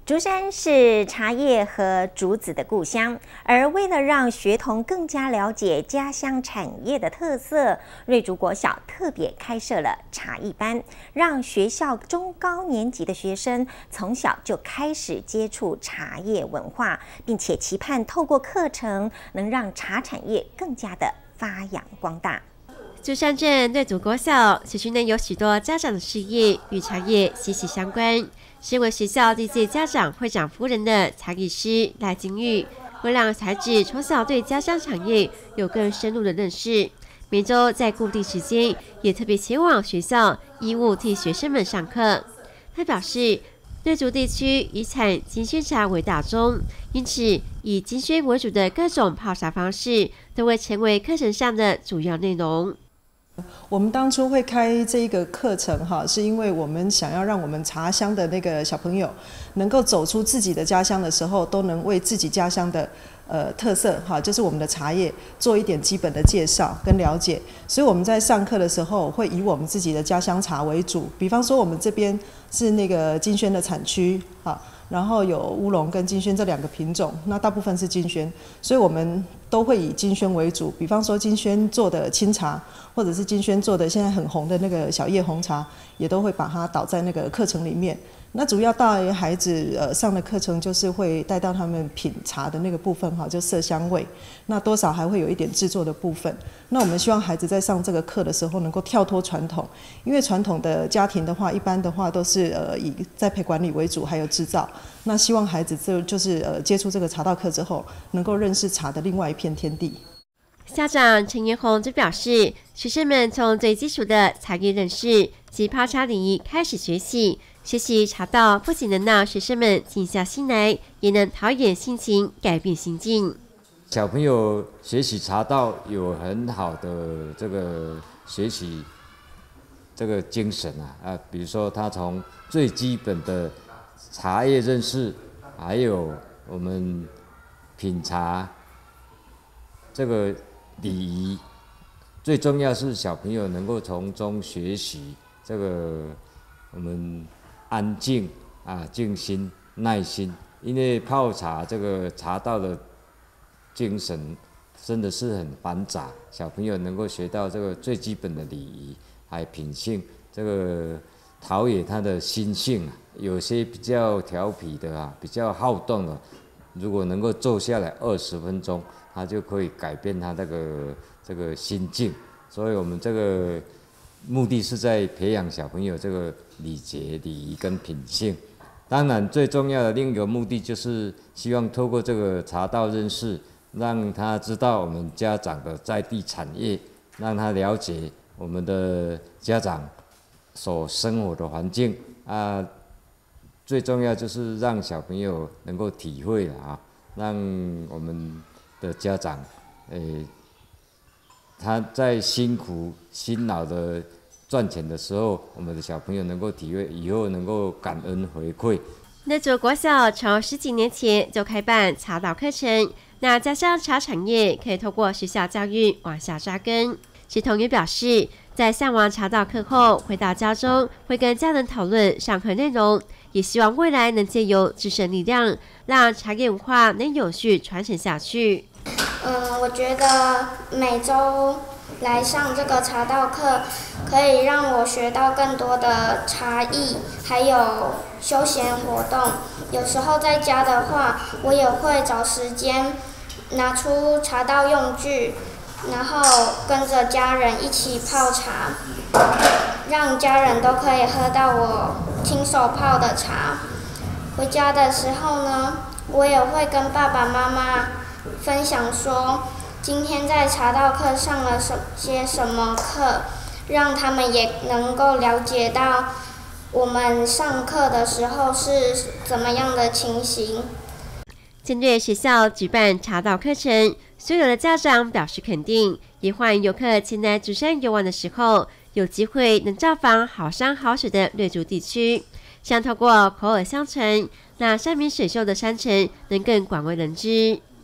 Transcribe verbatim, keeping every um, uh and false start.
竹山是茶叶和竹子的故乡，而为了让学童更加了解家乡产业的特色，瑞竹国小特别开设了茶艺班，让学校中高年级的学生从小就开始接触茶叶文化，并且期盼透过课程能让茶产业更加的发扬光大。 竹山镇瑞竹国小学区内有许多家长的事业与茶叶息息相关。身为学校第一届家长会长夫人的茶艺师赖金玉，为让孩子从小对家乡产业有更深入的认识，每周在固定时间也特别前往学校义务替学生们上课。他表示，瑞竹地区以产金萱茶为大宗，因此以金萱为主的各种泡茶方式都会成为课程上的主要内容。 我们当初会开这个课程哈，是因为我们想要让我们茶乡的那个小朋友能够走出自己的家乡的时候，都能为自己家乡的呃特色哈，就是我们的茶叶做一点基本的介绍跟了解。所以我们在上课的时候会以我们自己的家乡茶为主，比方说我们这边是那个金萱的产区哈。然后有乌龙跟金萱这两个品种，那大部分是金萱，所以我们都会以金萱为主。比方说金萱做的清茶，或者是金萱做的现在很红的那个小叶红茶，也都会把它导在那个课程里面。那主要带孩子呃上的课程就是会带到他们品茶的那个部分哈，就色香味。那多少还会有一点制作的部分。那我们希望孩子在上这个课的时候能够跳脱传统，因为传统的家庭的话，一般的话都是呃以栽培管理为主，还有制造。那希望孩子就就是呃接触这个茶道课之后，能够认识茶的另外一片天地。 校长陈延红就表示，学生们从最基础的茶叶认识及泡茶礼仪开始学习，学习茶道不仅能让学生们静下心来，也能陶冶心情，改变心境。 小朋友学习茶道有很好的这个学习这个精神啊啊，比如说他从最基本的茶叶认识，还有我们品茶这个礼仪，最重要是小朋友能够从中学习这个我们安静啊、静心、耐心，因为泡茶这个茶道的精神真的是很繁杂，小朋友能够学到这个最基本的礼仪，还有品性，这个陶冶他的心性啊。有些比较调皮的啊，比较好动的，如果能够坐下来二十分钟，他就可以改变他这个这个心境。所以我们这个目的是在培养小朋友这个礼节、礼仪跟品性。当然，最重要的另一个目的就是希望透过这个茶道认识，让他知道我们家长的在地产业，让他了解我们的家长所生活的环境啊。最重要就是让小朋友能够体会啊，让我们的家长，诶，他在辛苦辛劳的赚钱的时候，我们的小朋友能够体会，以后能够感恩回馈。 瑞竹国小从十几年前就开办茶道课程，那加上茶产业可以透过学校教育往下扎根。学童也表示，在上完茶道课后，回到家中会跟家人讨论上课内容，也希望未来能借由自身力量，让茶叶文化能有序传承下去。 嗯，我觉得每周来上这个茶道课，可以让我学到更多的茶艺，还有休闲活动。有时候在家的话，我也会找时间拿出茶道用具，然后跟着家人一起泡茶，让家人都可以喝到我亲手泡的茶。回家的时候呢，我也会跟爸爸妈妈分享说，今天在茶道课上了什些什么课，让他们也能够了解到我们上课的时候是怎么样的情形。 针对学校举办茶道课程，所有的家长表示肯定，也欢迎游客前来竹山游玩的时候，有机会能造访好山好水的瑞竹地区，想透过口耳相传，让山明水秀的山城能更广为人知。